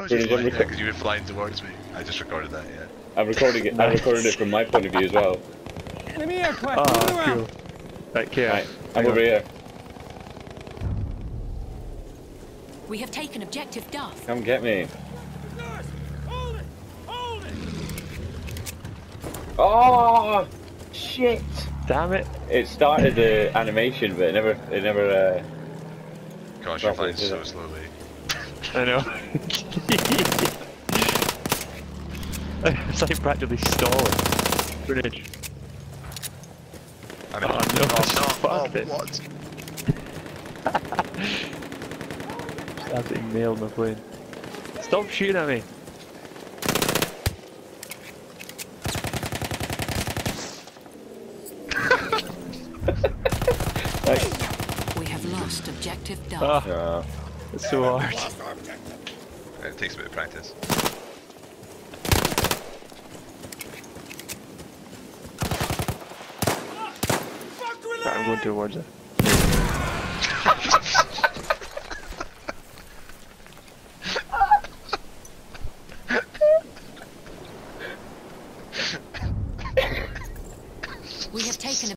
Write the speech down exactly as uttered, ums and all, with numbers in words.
Oh, you flying? British, Yeah, because you were flying towards me. I just recorded that, yeah. I'm recording it. I recorded it from my point of view as well. Enemy aircraft. Ah, cool. Right, Kia. Right, I'm over here. We have taken objective Duff. Come get me. Hold it! Hold it! Oh shit! Damn it! It started the animation, but it never, it never. Uh, Gosh, you're flying Properly, so is it? slowly. I know. It's like practically stalling. Bridge. I mean, Oh, no, it's oh, fucked no, it. oh, what? Absolutely nailed my plane. Stop shooting at me! We have lost objective Duff. Ah, uh, it's so hard. It takes a bit of practice. Right, I'm going towards it. We have taken